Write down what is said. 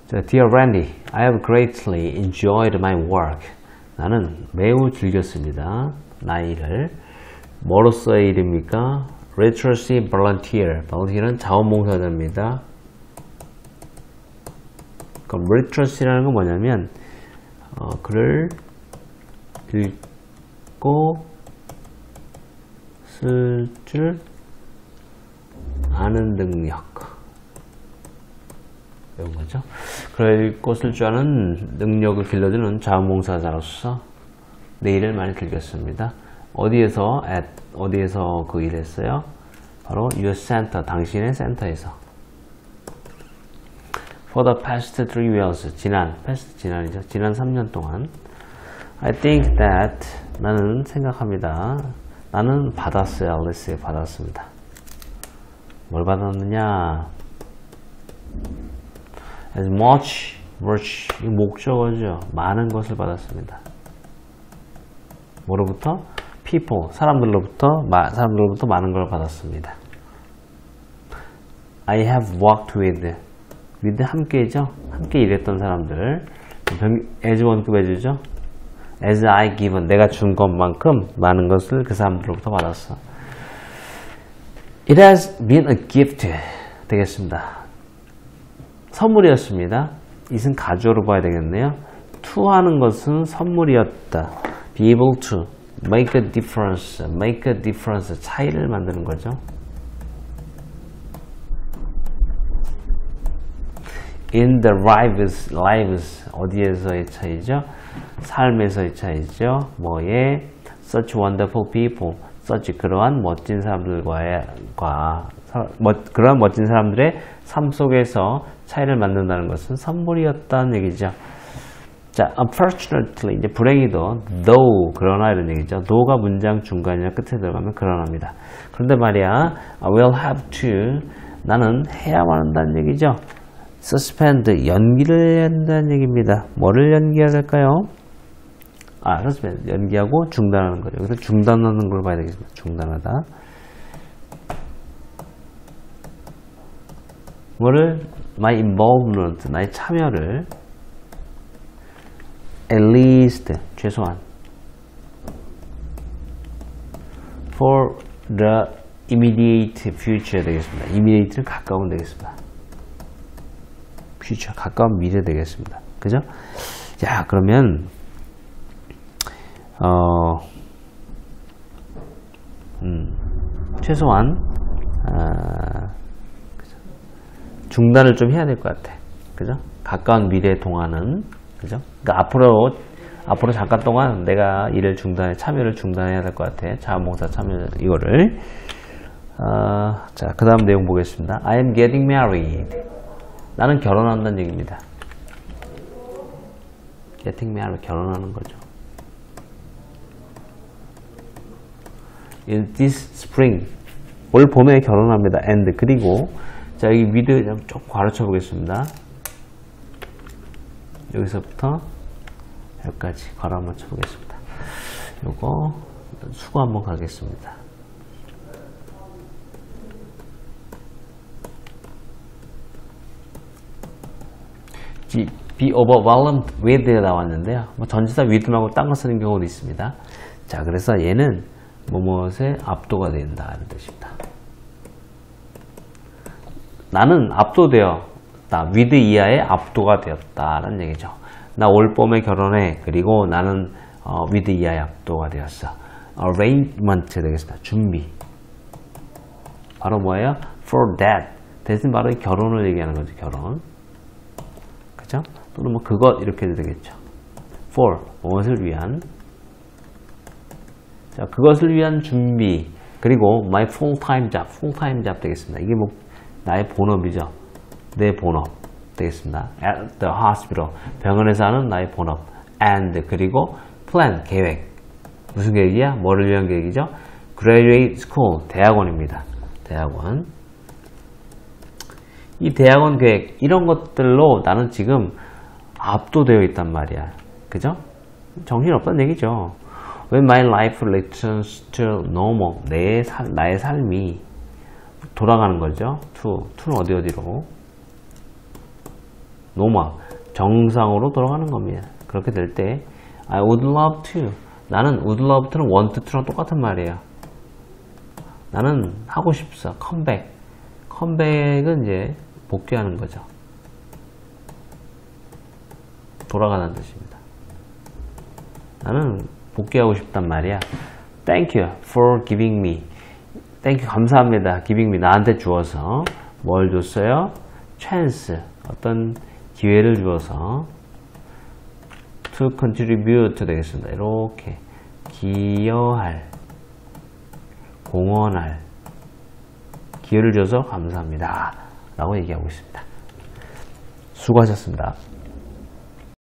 자, Dear Randy, I have greatly enjoyed my work. 나는 매우 즐겼습니다. 나의 일을. 뭐로서의 일입니까? Literacy volunteer. volunteer는 자원봉사자입니다. 그럼 literacy라는 건 뭐냐면 글을 읽고 쓸 줄 아는 능력. 이런 거죠. 글을 읽고 쓸 줄 아는 능력을 길러주는 자원봉사자로서 내 일을 많이 즐겼습니다. 어디에서 그 일을 했어요? 바로 your center, 당신의 센터에서. For the past 3 years, 지난이죠. 지난 3년 동안. I think that, 나는 생각합니다. 나는 받았어요. Alice에 받았습니다. 뭘 받았느냐? As much, 이 목적어죠. 많은 것을 받았습니다. 뭐로부터? People, 사람들로부터 많은 걸 받았습니다. I have worked with 함께죠. 함께 일했던 사람들. as 원급 해주죠. as I given, 내가 준 것만큼 많은 것을 그 사람들로부터 받았어. It has been a gift 되겠습니다. 선물이었습니다. it은 가주어로 봐야 되겠네요. to 하는 것은 선물이었다. be able to make a difference, 차이를 만드는 거죠. in the lives, 어디에서의 차이죠? 삶에서의 차이죠. 뭐에? such wonderful people, 그러한 멋진 그러한 멋진 사람들의 삶 속에서 차이를 만든다는 것은 선물이었다는 얘기죠. 자, unfortunately, 이제 불행히도 though, 그러나 이런 얘기죠. though가 문장 중간이나 끝에 들어가면 그러나입니다. 그런데 말이야, I will have to, 나는 해야만 한다는 얘기죠. suspend, 연기를 해야 한다는 얘기입니다. 뭐를 연기해야 될까요? suspend, 연기하고 중단하는 거죠. 여기서 중단하는 걸 봐야 되겠습니다. 중단하다. 뭐를? my involvement, 나의 참여를 at least, 최소한 for the immediate future 되겠습니다. immediate는 가까운 되겠습니다. future, 가까운 미래 되겠습니다. 그죠? 자, 그러면 최소한 중단을 좀 해야 될 것 같아. 그죠? 가까운 미래 동안은, 그죠? 그러니까 앞으로 잠깐 동안 내가 일을 참여를 중단해야 될 것 같아. 자원봉사 참여, 이거를. 자, 그 다음 내용 보겠습니다. I am getting married. 나는 결혼한다는 얘기입니다. getting married, 결혼하는 거죠. In this spring, 올 봄에 결혼합니다. and, 그리고, 자, 여기 with 좀 가르쳐 보겠습니다. 여기서부터 여기까지 괄호 한번 쳐보겠습니다. 요거 수고 한번 가겠습니다. be overwhelmed with가 나왔는데요. 뭐 전치사 with 말고 딴 거 쓰는 경우도 있습니다. 자, 그래서 얘는 무엇에 압도가 된다 이런 뜻입니다. 나는 압도되었다. with 이하에 압도가 되었다라는 얘기죠. 나 올 봄에 결혼해. 그리고 나는 with 이하에 압도가 되었어. arrangement 되겠습니다. 준비. 바로 뭐예요? for that. that은 바로 결혼을 얘기하는 거죠. 결혼. 그죠? 또는 뭐 그것 이렇게 해도 되겠죠. for 무엇을 위한. 자, 그것을 위한 준비. 그리고 my full-time job 되겠습니다. 이게 뭐 나의 본업이죠. 내 본업 되겠습니다. At the hospital, 병원에서 하는 나의 본업. And, 그리고 plan, 계획. 무슨 계획이야? 뭐를 위한 계획이죠? Graduate school, 대학원입니다. 대학원. 이 대학원 계획, 이런 것들로 나는 지금 압도되어 있단 말이야. 그죠? 정신없다는 얘기죠. When my life returns to normal, 나의 삶이 돌아가는 거죠. to는 어디로? normal, 정상으로 돌아가는 겁니다. 그렇게 될 때 I would love to, 나는 would love to는 want to랑 똑같은 말이에요. 나는 하고 싶어. 컴백. 컴백은 이제 복귀하는 거죠. 돌아가는 뜻입니다. 나는 복귀하고 싶단 말이야. Thank you for giving me. Thank you, 감사합니다. giving me, 나한테 주어서 뭘 줬어요? chance, 어떤 기회를 주어서 to contribute 되겠습니다. 이렇게 기여할, 공헌할 기회를 줘서 감사합니다 라고 얘기하고 있습니다. 수고하셨습니다.